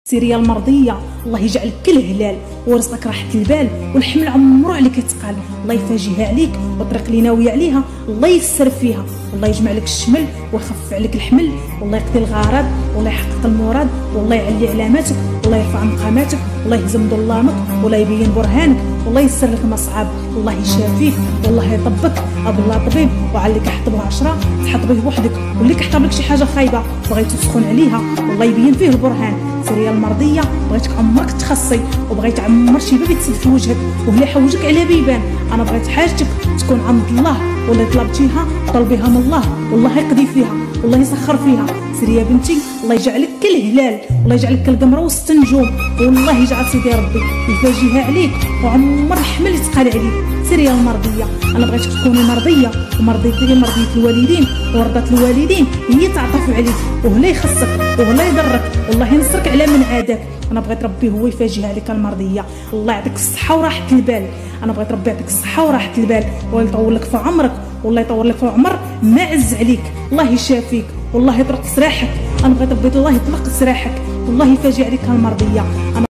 سيريا المرضيه، الله يجعلك كل هلال ورزقك راحه البال والحمل عمرو عليك يتقال، الله يفاجئها عليك والطريق اللي ناويه عليها الله يسر فيها، والله يجمع لك الشمل ويخفف عليك الحمل، والله يقضي الغرض والله يحقق المراد، والله يعلي علاماتك والله يرفع مقاماتك، والله يهزم ظلامك والله يبين برهانك، والله يسر لك المصعب، والله يشافيك والله يطبك ابو الله طبيب وعليك حطبه 10 تحط به بوحدك، واللي كيحطب لك شي حاجه خايبه بغيتو تسخن عليها والله يبين فيه البرهان. سيريا المرضيه بغيتك عمرك تخصي وبغيت عمر شي باب يتسد في وجهك وهلا حوجك على بيبان، انا بغيت حاجتك تكون عند الله ولا طلبتيها طلبيها من الله والله يقضي فيها والله يسخر فيها. سيريا بنتي الله يجعلك كالهلال والله يجعلك كالقمر وسط النجوم، والله يجعل سيدي ربي يفاجئها عليك وعمر الحمل يتقال عليك. سيريا المرضيه انا بغيتك تكوني مرضيه ومرضيتي مرضيه الوالدين ورضات الوالدين هي تعطف عليك وهلا يخصك وهلا يضرك والله ينصرك على من عاداك. انا بغيت ربي هو يفاجئها عليك المرضيه، الله يعطيك الصحه وراحه البال، انا بغيت ربي يعطيك الصحه وراحه البال والله يطول لك في عمرك والله يطول لك في العمر ما عز عليك، الله يشافيك والله يطرق سراحك، انا بغيت ربي الله يطلق سراحك والله يفاجئ عليك المرضيه.